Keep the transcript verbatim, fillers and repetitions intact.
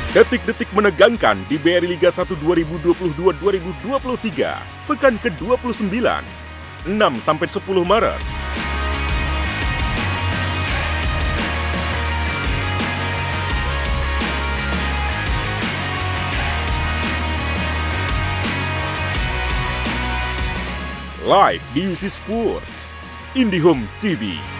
Detik-detik menegangkan di B R I Liga satu dua ribu dua puluh dua dua ribu dua puluh tiga, pekan ke dua puluh sembilan, enam sampai sepuluh Maret. Live di U C Sports, IndiHome T V.